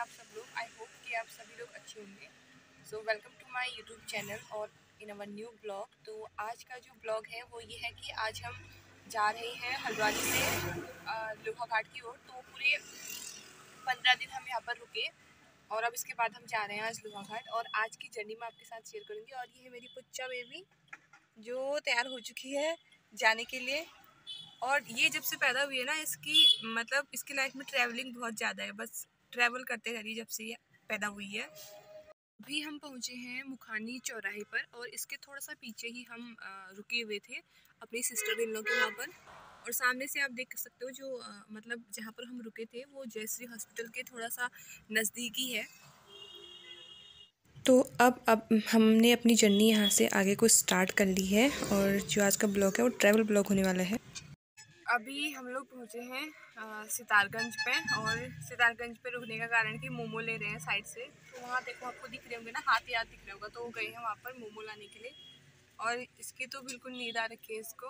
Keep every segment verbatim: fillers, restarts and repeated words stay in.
आप सब लोग। आई होप कि आप सभी लोग अच्छे होंगे। So welcome to my YouTube channel और इन अवर न्यू ब्लॉग। तो आज का जो ब्लॉग है वो ये है कि आज हम जा रहे हैं हल्द्वानी से लोहा घाट की ओर। तो पूरे पंद्रह दिन हम यहाँ पर रुके और अब इसके बाद हम जा रहे हैं आज लोहा घाट। और आज की जर्नी मैं आपके साथ शेयर करूँगी। और ये है मेरी पुच्चा बेबी जो तैयार हो चुकी है जाने के लिए। और ये जब से पैदा हुई है ना, इसकी मतलब इसकी लाइफ में ट्रैवलिंग बहुत ज़्यादा है। बस ट्रैवल करते रह रही है जब से ये पैदा हुई है। अभी हम पहुँचे हैं मुखानी चौराहे पर और इसके थोड़ा सा पीछे ही हम रुके हुए थे अपनी सिस्टर इन लोग के वहाँ पर। और सामने से आप देख सकते हो जो आ, मतलब जहाँ पर हम रुके थे वो जयश्री हॉस्पिटल के थोड़ा सा नज़दीकी है। तो अब अब हमने अपनी जर्नी यहाँ से आगे को स्टार्ट कर ली है और जो आज का ब्लॉग है वो ट्रैवल ब्लॉग होने वाला है। अभी हम लोग पहुँचे हैं सितारगंज पे और सितारगंज पे रुकने का कारण कि मोमो ले रहे हैं साइड से। तो वहाँ देखो आपको दिख रहे होंगे ना, हाथ याद दिख रहा होगा। तो गए हैं वहाँ पर मोमो लाने के लिए और इसकी तो बिल्कुल नींद आ रखी है इसको।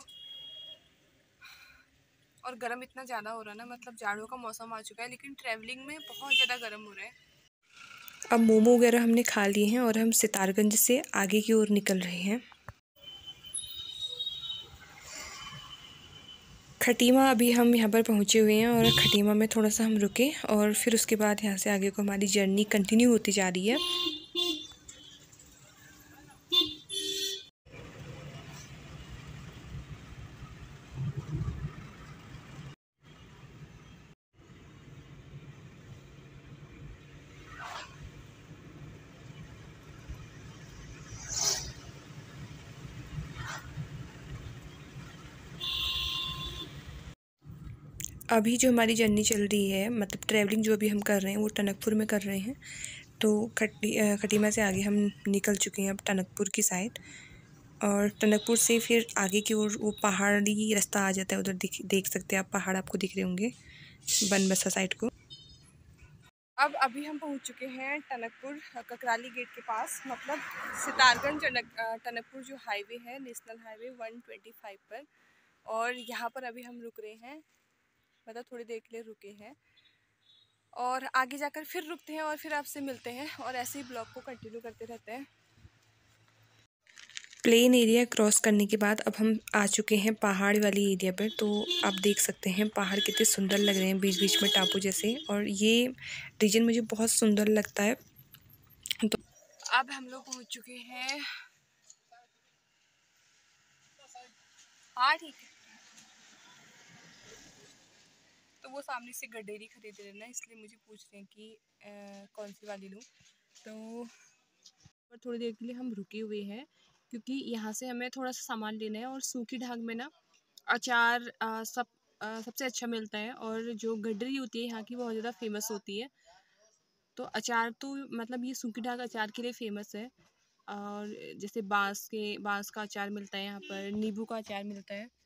और गर्म इतना ज़्यादा हो रहा है ना, मतलब जाड़ों का मौसम आ चुका है लेकिन ट्रैवलिंग में बहुत ज़्यादा गर्म हो रहा है। अब मोमो वगैरह हमने खा लिए हैं और हम सितारगंज से आगे की ओर निकल रहे हैं। खटीमा अभी हम यहाँ पर पहुँचे हुए हैं और खटीमा में थोड़ा सा हम रुके और फिर उसके बाद यहाँ से आगे को हमारी जर्नी कंटिन्यू होती जा रही है। अभी जो हमारी जर्नी चल रही है, मतलब ट्रैवलिंग जो अभी हम कर रहे हैं वो टनकपुर में कर रहे हैं। तो खटी खटीमा से आगे हम निकल चुके हैं अब टनकपुर की साइड। और टनकपुर से फिर आगे की ओर वो पहाड़ी रास्ता आ जाता है। उधर दिख देख सकते हैं आप, पहाड़ आपको दिख रहे होंगे बनबसा साइड को। अब अभी हम पहुंच चुके हैं टनकपुर ककराली गेट के पास, मतलब सितारगंज टनकपुर जो हाईवे है, national highway one twenty five पर। और यहाँ पर अभी हम रुक रहे हैं, मतलब थोड़ी देर के लिए रुके हैं और आगे जाकर फिर रुकते हैं और फिर आपसे मिलते हैं और ऐसे ही ब्लॉग को कंटिन्यू करते रहते हैं। प्लेन एरिया क्रॉस करने के बाद अब हम आ चुके हैं पहाड़ वाली एरिया पर। तो आप देख सकते हैं पहाड़ कितने सुंदर लग रहे हैं बीच बीच में टापू जैसे। और ये रीजन मुझे बहुत सुंदर लगता है। तो अब हम लोग पहुंच चुके हैं। हाँ ठीक है। तो वो सामने से गडेरी खरीद रहे ना, इसलिए मुझे पूछ रहे हैं कि आ, कौन सी वाली लूँ। तो थोड़ी देर के लिए हम रुके हुए हैं क्योंकि यहाँ से हमें थोड़ा सा सामान लेना है। और सूखी ढाक में ना अचार आ, सब आ, सबसे अच्छा मिलता है। और जो गडरी होती है यहाँ की बहुत ज़्यादा फेमस होती है। तो अचार तो मतलब ये सूखी ढाक अचार के लिए फ़ेमस है। और जैसे बांस के बांस का अचार मिलता है यहाँ पर, नींबू का अचार मिलता है।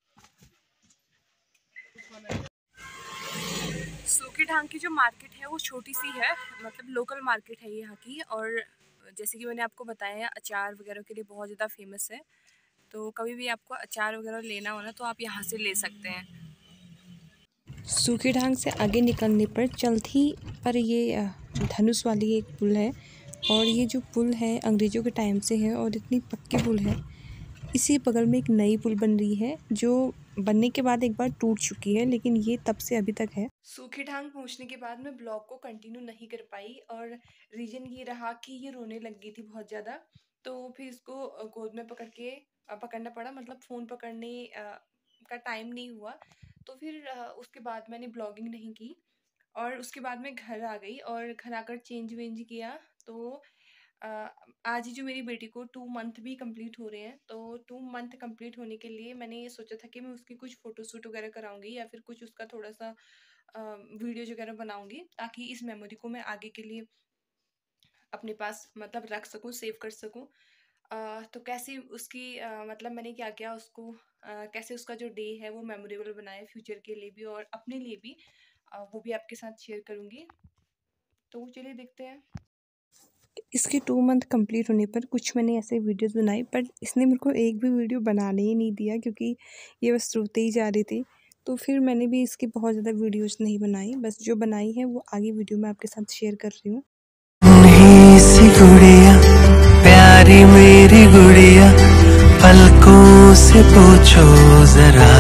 सूखी ढांग की जो मार्केट है वो छोटी सी है, मतलब लोकल मार्केट है यहाँ की। और जैसे कि मैंने आपको बताया है अचार वगैरह के लिए बहुत ज़्यादा फेमस है। तो कभी भी आपको अचार वगैरह लेना हो ना तो आप यहाँ से ले सकते हैं। सूखी ढांग से आगे निकलने पर चलती पर ये धनुष वाली एक पुल है। और ये जो पुल है अंग्रेज़ों के टाइम से है और इतनी पक्की पुल है। इसी बगल में एक नई पुल बन रही है जो बनने के बाद एक बार टूट चुकी है, लेकिन ये तब से अभी तक है। सूखी ढांग पहुंचने के बाद मैं ब्लॉग को कंटिन्यू नहीं कर पाई और रीजन ये रहा कि ये रोने लग गई थी बहुत ज़्यादा। तो फिर इसको गोद में पकड़ के पकड़ना पड़ा, मतलब फ़ोन पकड़ने का टाइम नहीं हुआ। तो फिर उसके बाद मैंने ब्लॉगिंग नहीं की और उसके बाद मैं घर आ गई और घर आकर चेंज वेंज किया। तो Uh, आज ही जो मेरी बेटी को टू मंथ भी कंप्लीट हो रहे हैं। तो टू मंथ कंप्लीट होने के लिए मैंने ये सोचा था कि मैं उसकी कुछ फ़ोटोशूट वगैरह कराऊंगी या फिर कुछ उसका थोड़ा सा वीडियोज वगैरह बनाऊंगी, ताकि इस मेमोरी को मैं आगे के लिए अपने पास मतलब रख सकूं, सेव कर सकूं। uh, तो कैसे उसकी uh, मतलब मैंने क्या किया उसको, uh, कैसे उसका जो डे है वो मेमोरेबल बनाए फ्यूचर के लिए भी और अपने लिए भी, uh, वो भी आपके साथ शेयर करूँगी। तो चलिए देखते हैं। इसके टू मंथ कंप्लीट होने पर कुछ मैंने ऐसे वीडियोस बनाई, पर इसने मेरे को एक भी वीडियो बनाने ही नहीं दिया क्योंकि ये बस रोते ही जा रही थी। तो फिर मैंने भी इसकी बहुत ज़्यादा वीडियोज़ नहीं बनाई, बस जो बनाई है वो आगे वीडियो में आपके साथ शेयर कर रही हूँ। सी गुड़िया प्यारी मेरी गुड़िया, पलकों से पूछो जरा,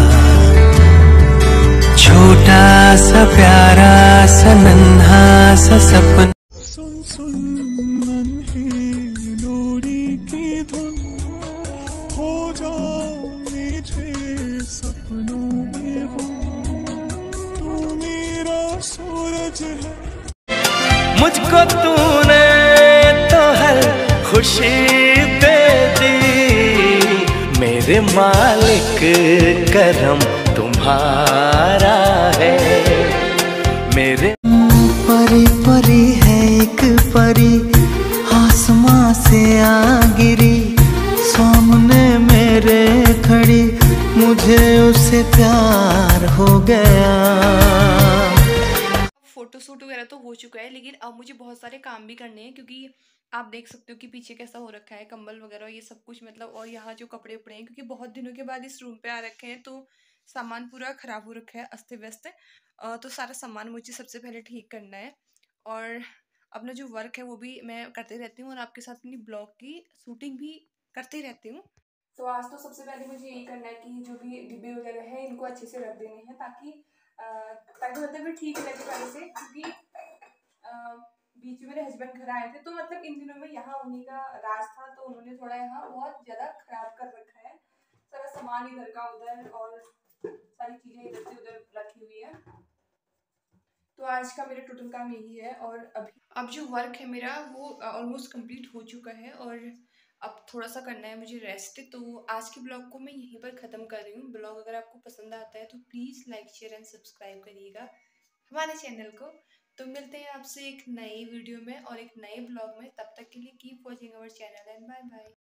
छोटा सा प्यारा सा नन्हा सा सपना। सुन सुन नन्ही डोरी की धुन, हो जाओ मीठे सपनों में हो, तू मेरा सूरज है। मुझको तूने तो हर खुशी दे दी, मेरे मालिक करम तुम्हारा है। मेरे परी परी है एक परी, आसमां से आ गिरी, सामने मेरे खड़ी, मुझे उससे प्यार हो गया। फ़ोटो शूट वगैरह तो हो चुका है, लेकिन अब मुझे बहुत सारे काम भी करने हैं, क्योंकि आप देख सकते हो कि पीछे कैसा हो रखा है, कंबल वगैरह ये सब कुछ मतलब, और यहाँ जो कपड़े उपड़े हैं, क्योंकि बहुत दिनों के बाद इस रूम पे आ रखे हैं तो सामान पूरा ख़राब हो रखा है, अस्त व्यस्त। तो सारा सामान मुझे सबसे पहले ठीक करना है, और अपना जो वर्क है वो भी मैं करते रहती हूँ, और आपके साथ अपनी ब्लॉग की शूटिंग भी करते रहती हूँ। तो आज तो सबसे पहले मुझे यही करना है कि जो भी डिब्बे वगैरह हैं इनको अच्छे से रख देने हैं, ताकि ताकि मतलब भी ठीक लगे पहले से, क्योंकि बीच में मेरे हस्बैंड घर आए थे तो मतलब इन दिनों में यहाँ उन्हीं का राज था, तो उन्होंने थोड़ा यहाँ बहुत ज़्यादा खराब कर रखा है, सारा सामान इधर का उधर और सारी चीज़ें इधर से उधर रखी हुई है। तो आज का मेरा टोटल काम यही है, और अभी अब जो वर्क है मेरा वो ऑलमोस्ट कंप्लीट हो चुका है, और अब थोड़ा सा करना है मुझे रेस्ट। तो आज के ब्लॉग को मैं यहीं पर ख़त्म कर रही हूँ। ब्लॉग अगर आपको पसंद आता है तो please like share and subscribe करिएगा हमारे चैनल को। तो मिलते हैं आपसे एक नई वीडियो में और एक नए ब्लॉग में, तब तक के लिए keep watching our channel and bye bye.